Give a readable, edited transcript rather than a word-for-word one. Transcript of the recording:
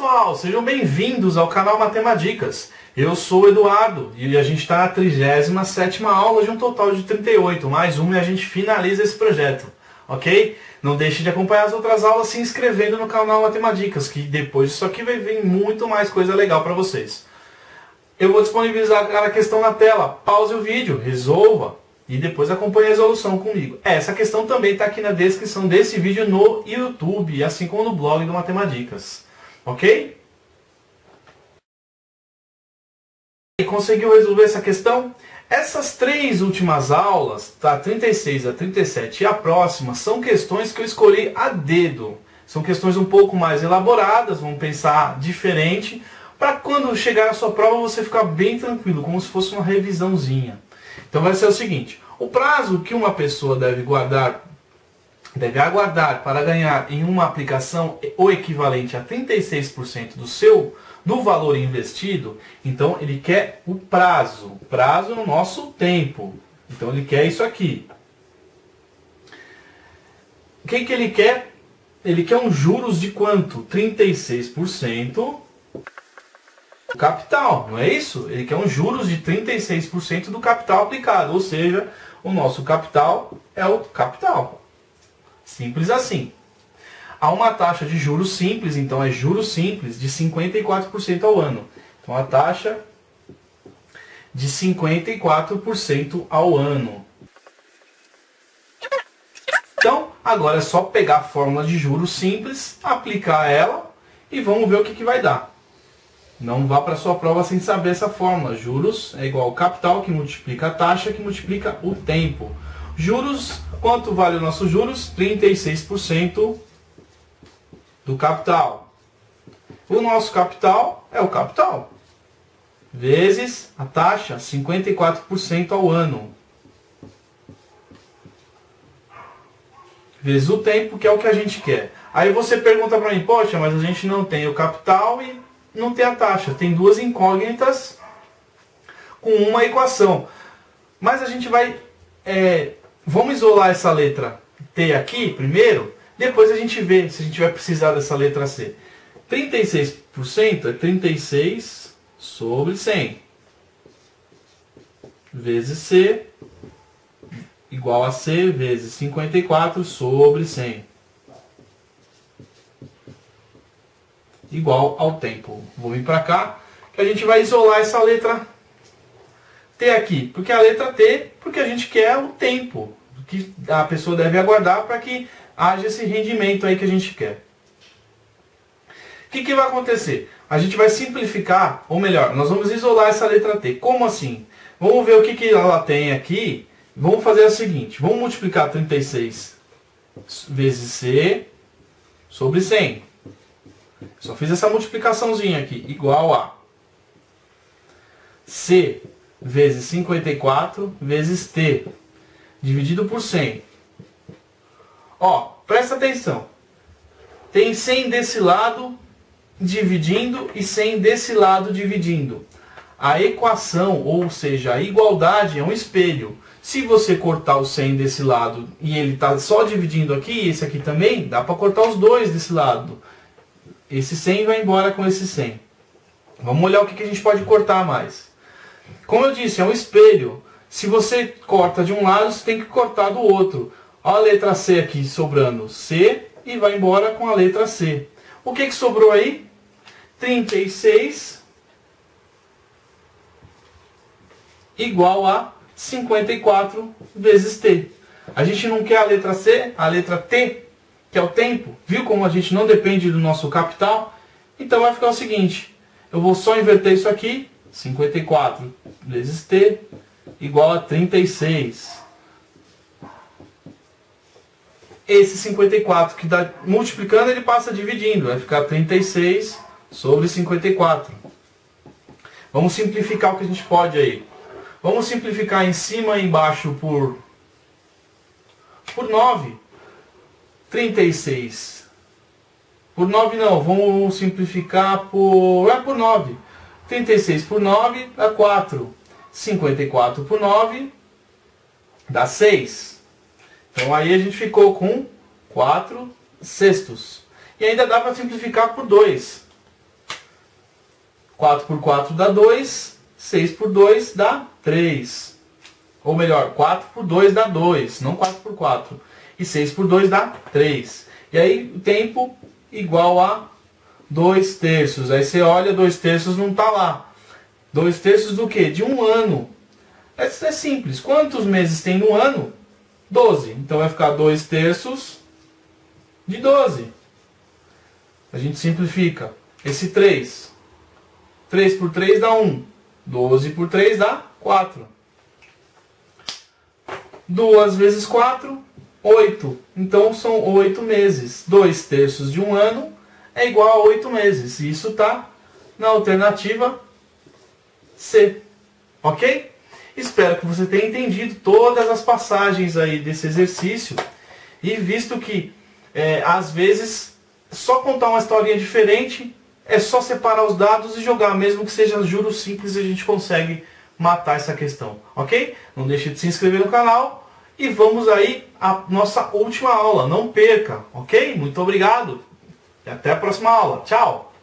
pessoal, sejam bem-vindos ao canal Matemadicas. Eu sou o Eduardo e a gente está na 37ª aula de um total de 38, mais uma e a gente finaliza esse projeto, ok? Não deixe de acompanhar as outras aulas se inscrevendo no canal Matemadicas, que depois disso aqui vai vir muito mais coisa legal para vocês. Eu vou disponibilizar a questão na tela, pause o vídeo, resolva e depois acompanhe a resolução comigo. Essa questão também está aqui na descrição desse vídeo no YouTube, assim como no blog do Matemadicas. Ok? E conseguiu resolver essa questão? Essas três últimas aulas, da 36 a 37 e a próxima, são questões que eu escolhi a dedo. São questões um pouco mais elaboradas, vamos pensar diferente, para quando chegar a sua prova você ficar bem tranquilo, como se fosse uma revisãozinha. Então vai ser o seguinte, o prazo que uma pessoa deve aguardar para ganhar em uma aplicação o equivalente a 36% do valor investido, então ele quer o prazo no nosso tempo. Então ele quer isso aqui. O que ele quer? Ele quer um juros de quanto? 36% do capital, não é isso? Ele quer um juros de 36% do capital aplicado, ou seja, o nosso capital é o capital. Simples assim. Há uma taxa de juros simples, então é juros simples de 54% ao ano. Então a taxa de 54% ao ano. Então agora é só pegar a fórmula de juros simples, aplicar ela e vamos ver o que vai dar. Não vá para a sua prova sem saber essa fórmula. Juros é igual ao capital que multiplica a taxa que multiplica o tempo. Juros, quanto vale o nosso juros? 36% do capital. O nosso capital é o capital. Vezes a taxa, 54% ao ano. Vezes o tempo, que é o que a gente quer. Aí você pergunta para mim, poxa, mas a gente não tem o capital e não tem a taxa. Tem duas incógnitas com uma equação. Mas a gente vai... vamos isolar essa letra T aqui primeiro, depois a gente vê se a gente vai precisar dessa letra C. 36% é 36 sobre 100. Vezes C igual a C vezes 54 sobre 100. Igual ao tempo. Vou vir para cá, que a gente vai isolar essa letra T aqui. Porque a letra T, porque a gente quer o tempo que a pessoa deve aguardar para que haja esse rendimento aí que a gente quer. O que vai acontecer? A gente vai simplificar, ou melhor, nós vamos isolar essa letra T. Como assim? Vamos ver o que ela tem aqui. Vamos fazer o seguinte, vamos multiplicar 36 vezes C sobre 100. Só fiz essa multiplicaçãozinha aqui, igual a C vezes 54 vezes T, dividido por 100. Ó, presta atenção. Tem 100 desse lado dividindo e 100 desse lado dividindo. A equação, ou seja, a igualdade é um espelho. Se você cortar o 100 desse lado e ele está só dividindo aqui, e esse aqui também, dá para cortar os dois desse lado. Esse 100 vai embora com esse 100. Vamos olhar o que a gente pode cortar mais. Como eu disse, é um espelho. Se você corta de um lado, você tem que cortar do outro. Olha a letra C aqui sobrando. C e vai embora com a letra C. O que sobrou aí? 36 igual a 54 vezes T. A gente não quer a letra C, a letra T, que é o tempo. Viu como a gente não depende do nosso capital? Então vai ficar o seguinte. Eu vou só inverter isso aqui. 54 vezes T igual a 36. Esse 54 que está multiplicando, ele passa dividindo. Vai ficar 36 sobre 54. Vamos simplificar o que a gente pode aí. Vamos simplificar em cima e embaixo por 9. 36. Por 9 não, vamos simplificar por 9. 36 por 9 dá 4. 54 por 9 dá 6. Então aí a gente ficou com 4 sextos. E ainda dá para simplificar por 2. 4 por 4 dá 2, 6 por 2 dá 3. Ou melhor, 4 por 2 dá 2, não 4 por 4. E 6 por 2 dá 3. E aí o tempo igual a 2 terços. Aí você olha, 2 terços não está lá. 2 terços do quê? De um ano. É simples. Quantos meses tem no ano? 12. Então vai ficar 2 terços de 12. A gente simplifica. Esse 3. 3 por 3 dá 1. 12 por 3 dá 4. 2 vezes 4, 8. Então são 8 meses. 2 terços de um ano é igual a 8 meses. E isso está na alternativa C. Ok? Espero que você tenha entendido todas as passagens aí desse exercício. E visto que, às vezes, só contar uma historinha diferente, é só separar os dados e jogar. Mesmo que seja juros simples, a gente consegue matar essa questão. Ok? Não deixe de se inscrever no canal. E vamos aí à nossa última aula. Não perca. Ok? Muito obrigado. E até a próxima aula. Tchau!